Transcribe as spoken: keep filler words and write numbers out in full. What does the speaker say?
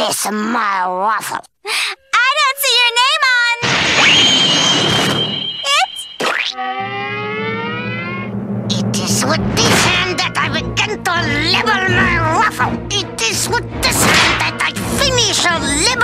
Release my waffle. I don't see your name on... it. It is with this hand that I begin to level my waffle. It is with this hand that I finish a level.